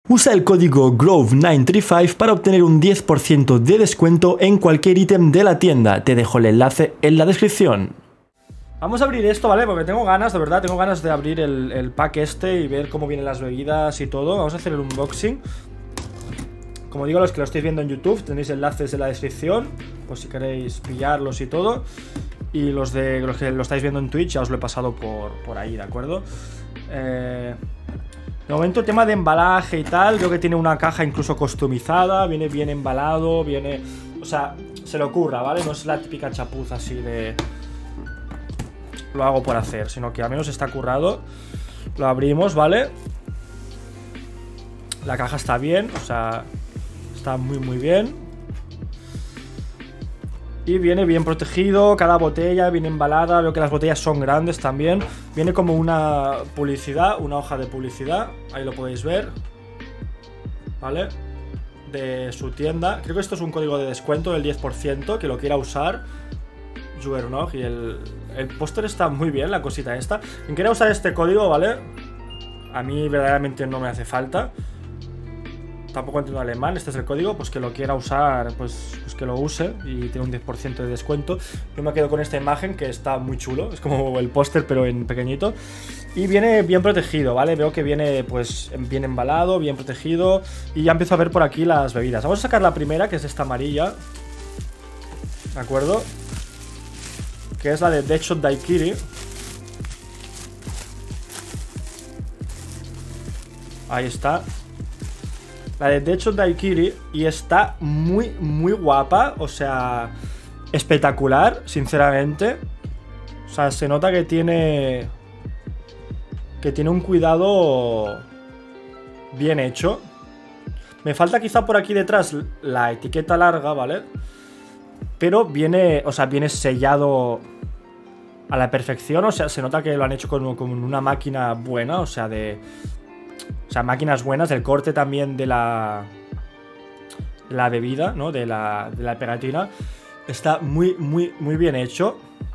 Usa el código GROVE935 para obtener un 10% de descuento en cualquier ítem de la tienda. Te dejo el enlace en la descripción. Vamos a abrir esto, ¿vale? Porque tengo ganas, de verdad, tengo ganas de abrir el pack este y ver cómo vienen las bebidas y todo. Vamos a hacer el unboxing. Como digo, los que lo estáis viendo en YouTube, tenéis enlaces en la descripción, por si queréis pillarlos y todo. Y los que lo estáis viendo en Twitch ya os lo he pasado por ahí, ¿de acuerdo? De momento, tema de embalaje y tal, creo que tiene una caja incluso customizada, viene bien embalado, viene... O sea, se le ocurra, ¿vale? No es la típica chapuza así de... Lo hago por hacer, sino que al menos está currado. Lo abrimos, ¿vale? La caja está bien, o sea, está muy bien. Y viene bien protegido, cada botella viene embalada. Veo que las botellas son grandes también. Viene como una publicidad, una hoja de publicidad. Ahí lo podéis ver, ¿vale? De su tienda. Creo que esto es un código de descuento del 10%, que lo quiera usar Juernog. Y el póster está muy bien, la cosita esta. Quien quiera usar este código, ¿vale? A mí verdaderamente no me hace falta. Tampoco entiendo alemán, este es el código. Pues que lo quiera usar, pues que lo use. Y tiene un 10% de descuento. Yo me quedo con esta imagen que está muy chulo. Es como el póster pero en pequeñito. Y viene bien protegido, ¿vale? Veo que viene pues bien embalado, bien protegido. Y ya empiezo a ver por aquí las bebidas. Vamos a sacar la primera, que es esta amarilla, ¿de acuerdo? Que es la de Deadshot Daiquiri. Ahí está. La de Deadshot Daiquiri. Y está muy guapa. O sea, espectacular, sinceramente. O sea, se nota que tiene un cuidado bien hecho. Me falta quizá por aquí detrás la etiqueta larga, ¿vale? Pero viene, o sea, viene sellado a la perfección. O sea, se nota que lo han hecho con una máquina buena. O sea, máquinas buenas. El corte también de la bebida, ¿no? De la pegatina. Está muy bien hecho.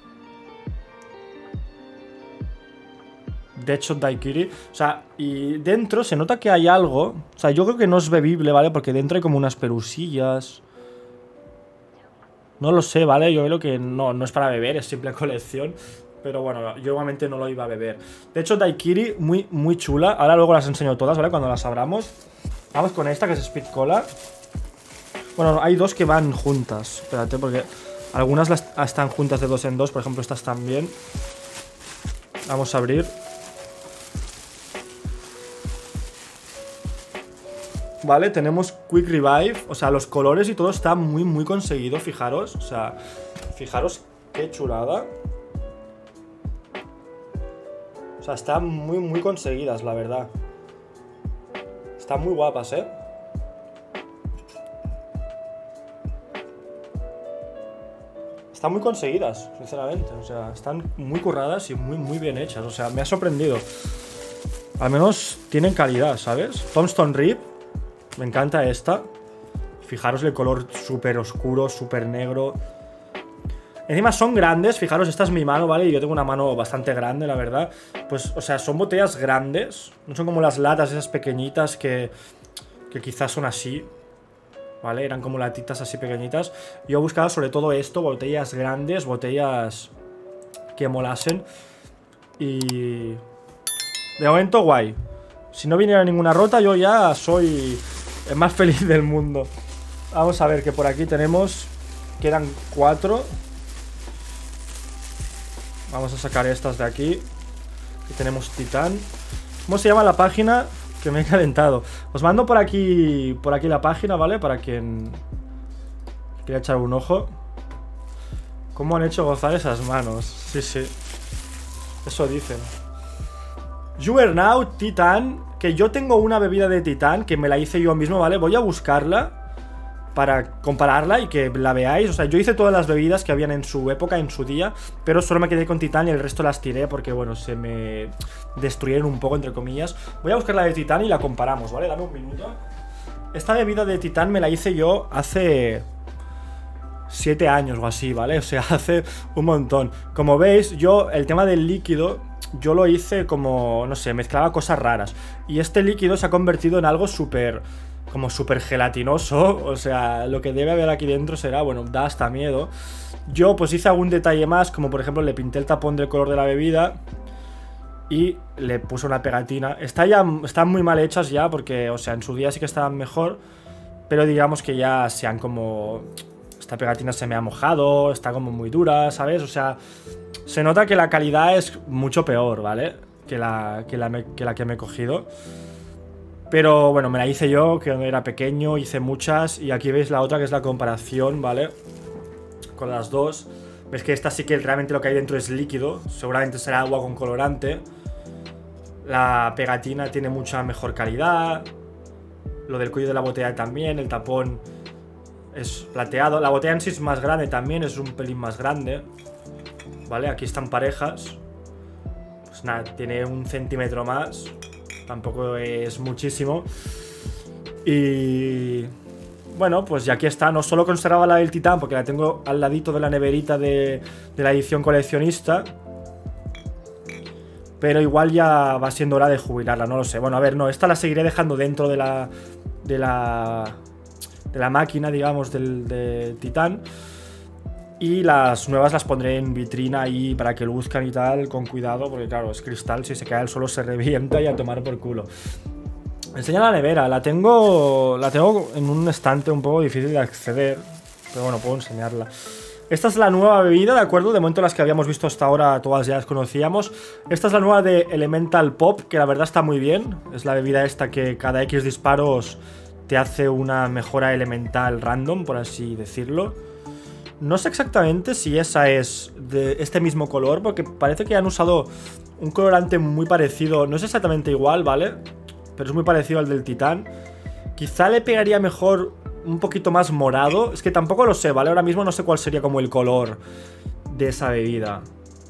Deadshot Daiquiri. O sea, y dentro se nota que hay algo. O sea, yo creo que no es bebible, ¿vale? Porque dentro hay como unas pelusillas. No lo sé, ¿vale? Yo creo que no es para beber, es simple colección. Pero bueno, yo igualmente no lo iba a beber. De hecho, Daiquiri, muy chula. Ahora luego las enseño todas, ¿vale? Cuando las abramos. Vamos con esta, que es Speed Cola. Bueno, hay dos que van juntas. Espérate, porque algunas están juntas de 2 en 2. Por ejemplo, estas también. Vamos a abrir. Vale, tenemos Quick Revive. O sea, los colores y todo está muy conseguido, fijaros. O sea, fijaros qué chulada. O sea, están muy conseguidas, la verdad. Están muy guapas, ¿eh? Están muy conseguidas, sinceramente. O sea, están muy curradas y muy bien hechas. O sea, me ha sorprendido. Al menos tienen calidad, ¿sabes? Tombstone Rip. Me encanta esta. Fijaros el color súper oscuro, súper negro. Encima son grandes. Fijaros, esta es mi mano, ¿vale? Y yo tengo una mano bastante grande, la verdad. Pues, o sea, son botellas grandes. No son como las latas esas pequeñitas que quizás son así, ¿vale? Eran como latitas así pequeñitas. Yo he buscado sobre todo esto, botellas grandes, botellas que molasen. Y... de momento, guay. Si no viniera ninguna rota, yo ya soy el más feliz del mundo. Vamos a ver que por aquí tenemos... quedan 4. Vamos a sacar estas de aquí. Aquí tenemos Titán. ¿Cómo se llama la página? Que me he calentado. Os mando por aquí la página, ¿vale? Para quien quiera echar un ojo. ¿Cómo han hecho gozar esas manos? Sí. Eso dicen. Juernog Titán. Que yo tengo una bebida de Titán, que me la hice yo mismo, ¿vale? Voy a buscarla para compararla y que la veáis. O sea, yo hice todas las bebidas que habían en su época, en su día, pero solo me quedé con Titán y el resto las tiré porque, bueno, se me destruyeron un poco, entre comillas. Voy a buscar la de Titán y la comparamos, ¿vale? Dame un minuto. Esta bebida de Titán me la hice yo hace 7 años o así, ¿vale? O sea, hace un montón. Como veis, yo el tema del líquido yo lo hice como, no sé, mezclaba cosas raras. Y este líquido se ha convertido en algo súper, como súper gelatinoso. O sea, lo que debe haber aquí dentro será, bueno, da hasta miedo. Yo pues hice algún detalle más, como por ejemplo le pinté el tapón del color de la bebida y le puse una pegatina. Están muy mal hechas ya porque, o sea, en su día sí que estaban mejor, pero digamos que ya se han como... Esta pegatina se me ha mojado, está como muy dura, ¿sabes? O sea, se nota que la calidad es mucho peor, ¿vale? Que la que me he cogido. Pero bueno, me la hice yo, que era pequeño, hice muchas. Y aquí veis la otra, que es la comparación, ¿vale? Con las dos. Ves que esta sí que realmente lo que hay dentro es líquido. Seguramente será agua con colorante. La pegatina tiene mucha mejor calidad. Lo del cuello de la botella también. El tapón es plateado. La botella en sí es más grande también. Es un pelín más grande. Vale, aquí están parejas. Pues nada, tiene 1 centímetro más. Tampoco es muchísimo. Y... bueno, pues ya aquí está. No solo conservaba la del Titán, porque la tengo al ladito de la neverita de la edición coleccionista. Pero igual ya va siendo hora de jubilarla, no lo sé. Bueno, a ver, no, esta la seguiré dejando dentro de la máquina, digamos, del Titán. Y las nuevas las pondré en vitrina ahí para que luzcan y tal, con cuidado, porque claro, es cristal, si se cae al suelo se revienta y a tomar por culo. Enseña la nevera, la tengo en un estante un poco difícil de acceder, pero bueno, puedo enseñarla. Esta es la nueva bebida, ¿de acuerdo? De momento las que habíamos visto hasta ahora todas ya las conocíamos. Esta es la nueva de Elemental Pop, que la verdad está muy bien. Es la bebida esta que cada X disparos te hace una mejora elemental random, por así decirlo. No sé exactamente si esa es de este mismo color, porque parece que han usado un colorante muy parecido. No es exactamente igual, ¿vale? Pero es muy parecido al del Titán. Quizá le pegaría mejor un poquito más morado. Es que tampoco lo sé, ¿vale? Ahora mismo no sé cuál sería como el color de esa bebida.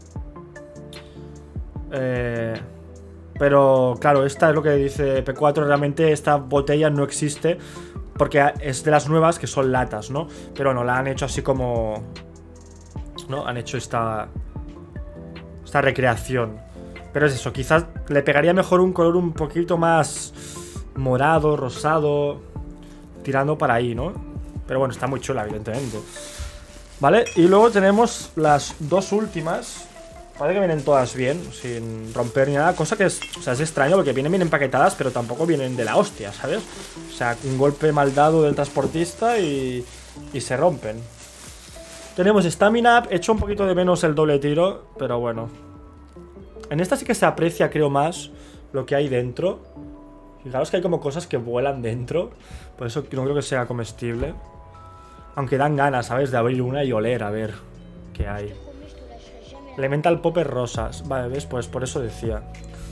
Pero claro, esta es lo que dice P4. Realmente esta botella no existe, porque es de las nuevas que son latas, ¿no? Pero no, la han hecho así como... ¿no? Han hecho esta recreación. Pero es eso, quizás le pegaría mejor un color un poquito más morado, rosado, tirando para ahí, ¿no? Pero bueno, está muy chula, evidentemente. ¿Vale? Y luego tenemos las dos últimas. Parece que vienen todas bien, sin romper ni nada. Cosa que es, o sea, es extraño porque vienen bien empaquetadas, pero tampoco vienen de la hostia, ¿sabes? O sea, un golpe mal dado del transportista y se rompen. Tenemos Stamina Up. He hecho un poquito de menos el doble tiro, pero bueno. En esta sí que se aprecia, creo, más lo que hay dentro. Fijaros que hay como cosas que vuelan dentro. Por eso no creo que sea comestible. Aunque dan ganas, ¿sabes? De abrir una y oler, a ver qué hay. Elemental Popper rosas. Vale, ¿ves? Pues por eso decía.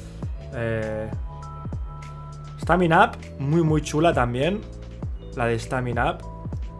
Stamina Up, muy muy chula también. La de Stamina Up.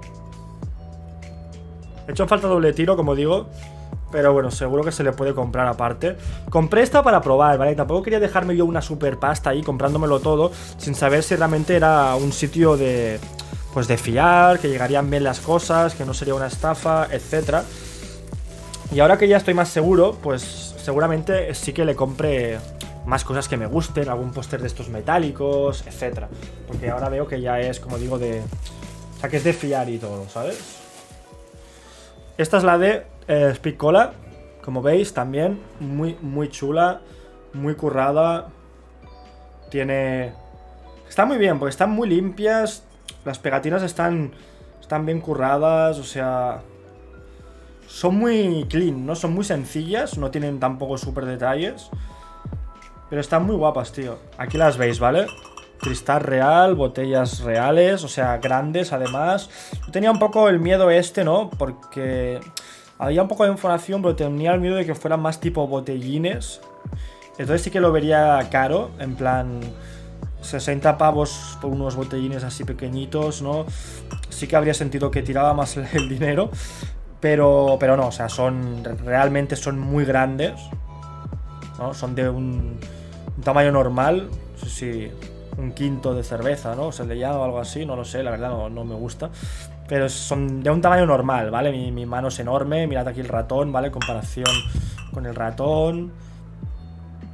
He hecho falta doble tiro, como digo. Pero bueno, seguro que se le puede comprar aparte. Compré esta para probar, ¿vale? Tampoco quería dejarme yo una super pasta ahí comprándomelo todo, sin saber si realmente era un sitio de... pues de fiar, que llegarían bien las cosas, que no sería una estafa, etcétera. Y ahora que ya estoy más seguro, pues seguramente sí que le compre más cosas que me gusten, algún póster de estos metálicos, etcétera. Porque ahora veo que ya es, como digo, de... o sea, que es de fiar y todo, ¿sabes? Esta es la de Speed Cola, como veis, también muy, muy chula, muy currada. Tiene... está muy bien, porque están muy limpias. Las pegatinas están bien curradas, o sea... son muy clean, ¿no? Son muy sencillas, no tienen tampoco súper detalles. Pero están muy guapas, tío. Aquí las veis, ¿vale? Cristal real, botellas reales, o sea, grandes además. Yo tenía un poco el miedo este, ¿no? Porque había un poco de información, pero tenía el miedo de que fueran más tipo botellines. Entonces sí que lo vería caro, en plan 60 pavos por unos botellines así pequeñitos, ¿no? Sí que habría sentido que tiraba más el dinero. Pero no, o sea, realmente son muy grandes, ¿no? Son de un tamaño normal, no sé si un quinto de cerveza, ¿no? Se le llama o algo así, no lo sé, la verdad no me gusta. Pero son de un tamaño normal, ¿vale? Mi mano es enorme, mirad aquí el ratón, ¿vale? En comparación con el ratón.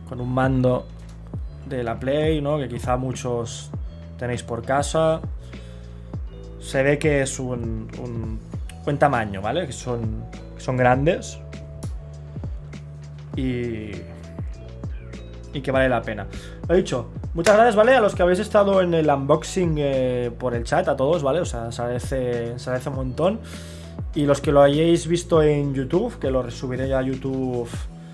con un mando de la Play, ¿no? Que quizá muchos tenéis por casa. Se ve que es un buen tamaño, ¿vale? Que son grandes. Y que vale la pena. Lo he dicho, muchas gracias, ¿vale? A los que habéis estado en el unboxing por el chat, a todos, ¿vale? O sea, se agradece un montón. Y los que lo hayáis visto en YouTube, que lo subiré ya a YouTube.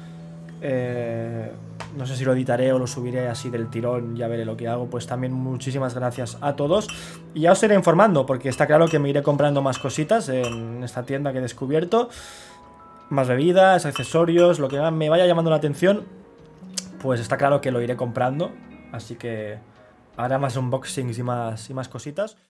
No sé si lo editaré o lo subiré así del tirón, ya veré lo que hago. Pues también muchísimas gracias a todos. Y ya os iré informando, porque está claro que me iré comprando más cositas en esta tienda que he descubierto. Más bebidas, accesorios, lo que me vaya llamando la atención, pues está claro que lo iré comprando. Así que habrá más unboxings y más cositas.